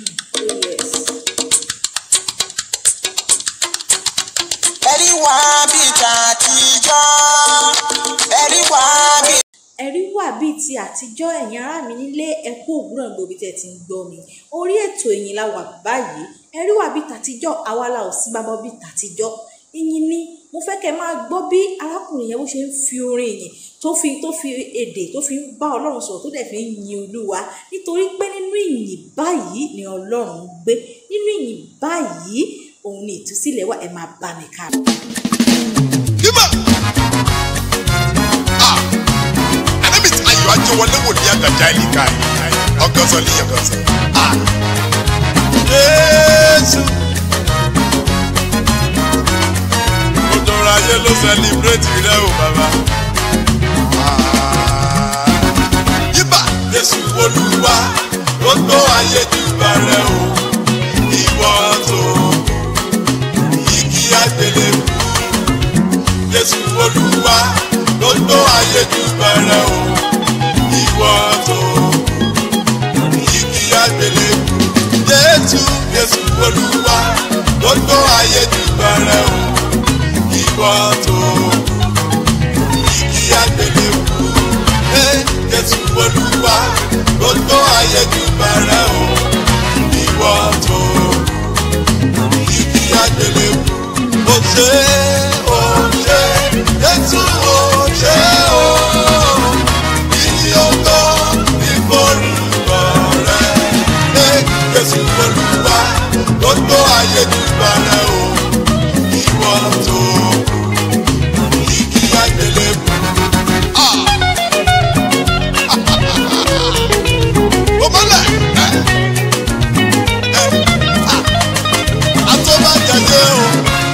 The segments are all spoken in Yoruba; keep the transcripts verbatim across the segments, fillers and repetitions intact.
ẹ̀rí wá bí tàtijọ́ ẹ̀rí wá bí. ẹ̀rí wà bíi ti àtijọ́ ẹ̀yin ará mi nílé ẹ̀kú òwúrọ̀ gbòbí tẹ̀ ti ń gbọ́ mi orí ètò ìyìn la wà báyìí. ẹ̀rí wà bíi tàtijọ́ àwa la ò sí bábọ́ bíi tàtijọ́. ìyìn ni mo fẹ́ kẹ́ máa gbọ́ bí arákùnrin yẹn bó ṣe ń fi orin ìyìn tó fi tó fi èdè tó fi ń bá ọlọ́run sọ̀rọ̀ tó dẹ̀ fi ń yin olúwa nítorí pé nínú ìyìn báyìí ni ọlọ́run ń gbé nínú ìyìn báyìí òun ni ìtúsílẹ̀ wà. ẹ máa bá mi ká. Ajo wọlé wò ní àgbàjá ìlíkà ọgọ́sọ ní ọgọ́sọ. Jésù òjòrò ayé ló sẹlẹ̀bírẹ́tì rẹ o bàbá. Yíbà Jésù Olúwa gbogbo ayé júbà rẹ o ìwọ tó igi àgbélébùú. Jésù Olúwa gbogbo ayé júbà rẹ o. Ìwọ tó igi àgbélébùú. Jésù Jésù Olúwa gbogbo ayé júbà rẹ o. Ìwọ tó igi àgbélébùú. Jésù Olúwa gbogbo ayé júbà rẹ o. Ìwọ tó igi àgbélébùú. Ó ṣé ó ṣé Jésù ó ṣé ó. Jésù Olúwa gbogbo ayé júbà rẹ o. Ìwọ tó igi àgbélébùú. Ó mọ́lẹ̀ àtọ́bàjáde o.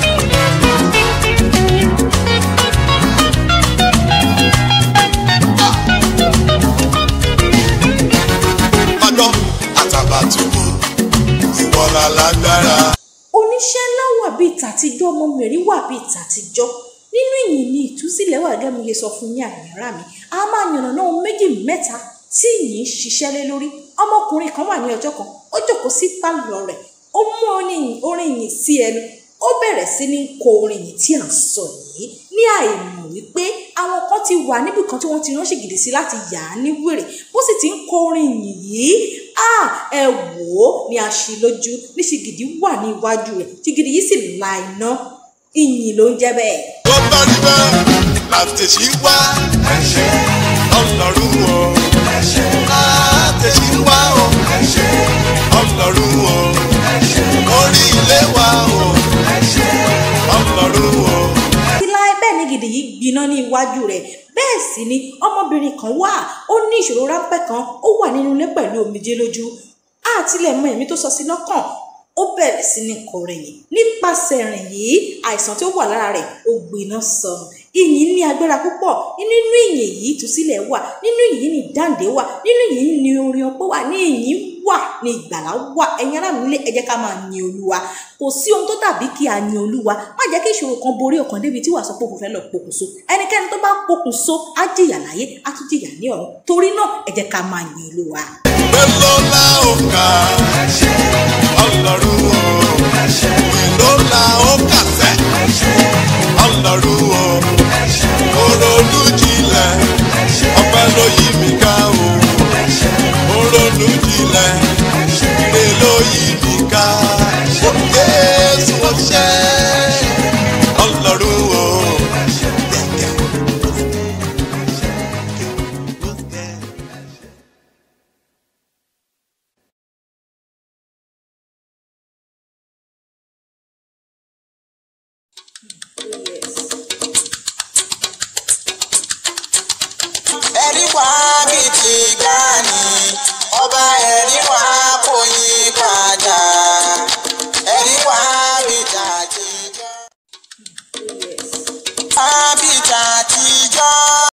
Màdán Àtàbàtúbú lálágbára. Oníṣẹ́ ńlá wà bíi tàtijọ́ ọmọ mẹ̀rí wà bíi tàtijọ́ nínú ìyìn ni ìtúsílẹ̀ wà gẹ́gẹ́ bí mo ṣe sọ fún yín àyàrá mi. A máa yànnà náà méjì mẹ́ta tí ìyìn ṣiṣẹ́ lé lórí. Ọmọkùnrin kan wà ní ọjọ́ kan ó jókòó sí pálọ̀ rẹ̀ ó mú orin ìyìn sí ẹnu ó bẹ̀rẹ̀ sí ní kọ orin ìyìn tí à ń sọ yìí ní àìmọ̀ wípé àwọn kan ti wà níbì kan tí wọ́n ti ránṣẹ́ gidi sí láti yà á ní wèrè bó sì ti ń kọ orin ìyìn yìí ẹ wò ó ní àṣìlójú ní ṣìgìdì wà ní iwájú rẹ̀ ṣìgìdì yìí sì la iná ìyìn ló ń jẹ́ bẹ́ẹ̀. tó bá rí bẹ́ẹ̀ láti wá ọlọ́run o láti wá o ọlọ́run o orí ilé wa o ọlọ́run o. láì bẹ́ẹ̀ ni gidi yìí gbiná ní iwájú rẹ̀ bẹ́ẹ̀ sì ni ọmọbìnrin kan wà ó ní ìṣòro ráńpẹ́ kan ó wà nínú ilé pẹ̀lú omijé lójú àtìlẹ̀ mọ ẹ̀mí tó sọ sí lọ́kàn ó bẹ̀rẹ̀ sí ní kọrin yìí nípasẹ̀ rìn yìí àìsàn tí ó wà lára rẹ̀ ó gbiná sọnù. ìyìn ní agbára púpọ̀ nínú ìyìn yìí ìtúsílẹ̀ wà nínú ìyìn ní ìdáǹdè wà nínú ìyìn ní orin ọpẹ́ wà ní ìyìn wà ní ìgbàlà wà. ẹ̀yin ará mi nílé ẹ jẹ́ ká máa yin olúwa kò sí ohun tó dàbí kí a yin olúwa má jẹ́ kí ìṣòro kan borí ọkàn débi tí wàá sọ pé òun fẹ́ lọ pokùnso ẹnikẹ́ni tó bá pokùnso á jìyà láyé á tún jìyà ní ọ̀run torí náà ẹ jẹ́ ká máa yin olúwa. mélòó la ó kà ọlọ́run o mélòó la ó kà sẹ́ ọlọ́run o oronú jinlẹ̀ ọpẹ́ ló yí mi ká o oronú jinlẹ̀ ire ló yí mi ká o Jésù ó ṣé ọlọ́run o. ẹ̀rí wá bí ti gbani ọba ẹ̀rí wá